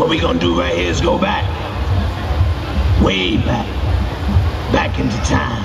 What we gonna do right here is go back. Way back. Back into time.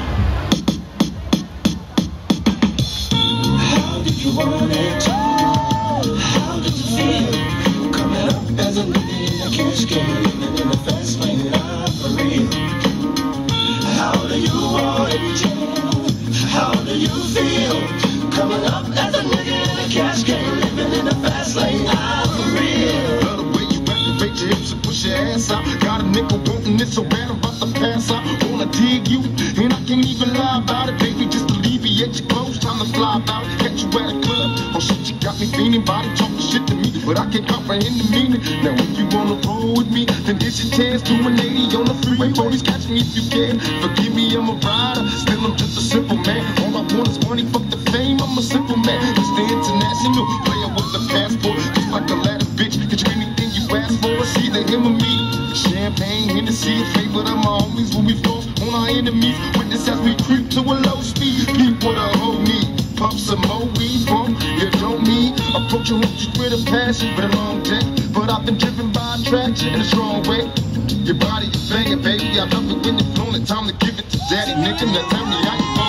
How did you want it? How did you feel? Coming up as a nigga in a cash can, living in the fast lane, life for real. How do you want it? How do you feel? Coming up as a nigga in a cash can, living in the fast lane, life for real. Love the way you activate your hips and push your ass out. Got a nigga wanting it so bad I'm about to pass out. Wanna dig you, and I can't even lie about it, baby. Just alleviate your clothes, time to fly about. Catch you at a club, oh shit, you got me feeling. Body talking shit to me, but I can't comprehend the meaning. Now if you wanna roll with me, then it's your chance to an 80 on the freeway. Police catch me if you can. Forgive me, I'm a rider, still I'm just a simple man. All I want is money, fuck the fame, I'm a simple man. Just the international player with a passport, just like a ladder bitch. Get you anything you ask for, it's either him or me. Champagne, Hennessy, favorite of my homies when we floss on our enemies. Witness as we creep to a low speed. Peep what a hoe need. Pump some more weed, bump, you don't need. Approaching with a passion, been a long day. But I've been driven by attraction in a strong way. Your body is banging, baby. I love it when you're flowing. Time to give it to daddy, nigga. Now tell me how you